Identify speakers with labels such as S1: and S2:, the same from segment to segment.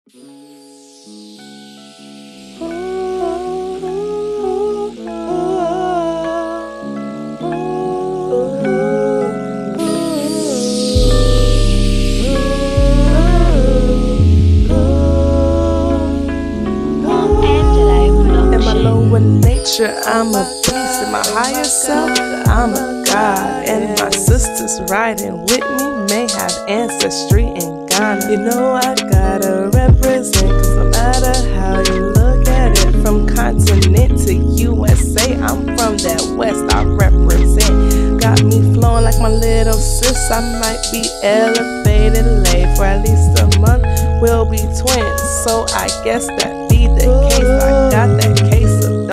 S1: Nature, I'm a beast. In my higher self, I'm a god. And my sisters riding with me may have ancestry in Ghana. You know I gotta represent, cause no matter how you look at it, from continent to USA, I'm from that west, I represent. Got me flowing like my little sis. I might be elevated late for at least a month. We'll be twins, so I guess that be the case. I got that case of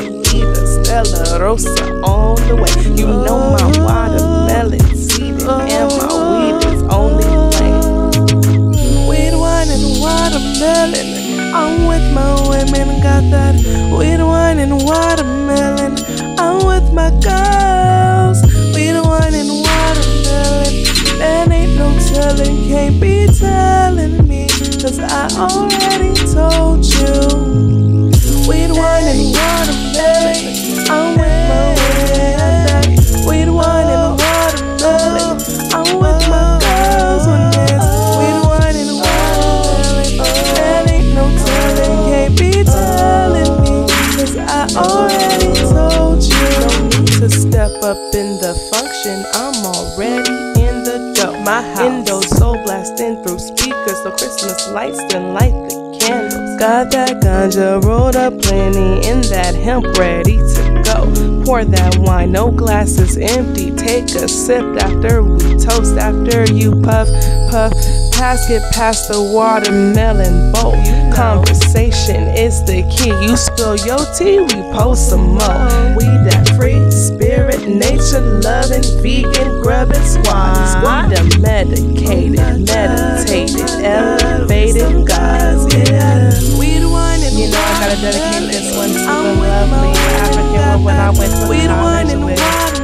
S1: Stella Rosa on the way. You know my watermelon seeded and my weed is only plain. Weed, wine, and watermelon. I'm with my women, got that weed, wine, and watermelon. I'm with my girls. Weed, wine, and watermelon. There ain't no telling, can't be telling me, cause I already told you. Weed, wine, and watermelon. I'm with my women, weed, wine, and watermelon. I'm with my girls on this, weed, wine, and watermelon. There ain't no telling, can't be telling me, cause I already told you. No need to step up in the function, I'm already in the dough. My window so blasting through speakers, so Christmas lights then light the candles. Got that ganja rolled up plenty, in that hemp ready to go. Pour that wine, no glasses empty. Take a sip after we toast. After you puff, puff, get past the watermelon bowl. Conversation is the key. You spill your tea, we post some more. We that free spirit, nature loving, vegan, grubbing squad. We the medicated, meditated, elevated gods. Yeah. Weed, wine, and you know I gotta dedicate this one to the lovely African woman when I went to college with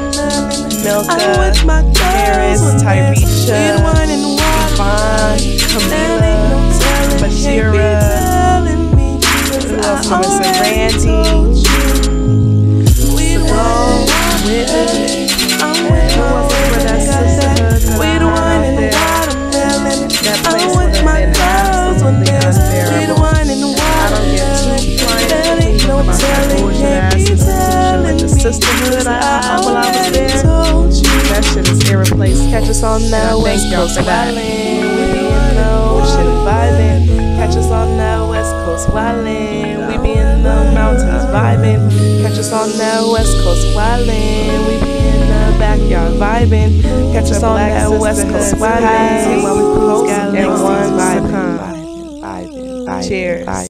S1: Milka, Paris, Tyresha, Yvonne, Camila, Bashira, Randy, Simone, Whitney. I'm with my sisterhood. Weed, wine, and watermelon. I'm with my girls on this. Weed, wine, and watermelon. There ain't no telling, can't be telling me. Sisterhood I had while I was there. That shit is irreplaceable. Catch us on that West Coast wildin'. We be in the ocean vibing. Catch us on that West Coast wildin'. We be in the mountains vibing. Catch us on that West Coast wildin'. We be in the backyard vibing. Catch us on that West Coast wildin'. While we post and one vibing. Cheers.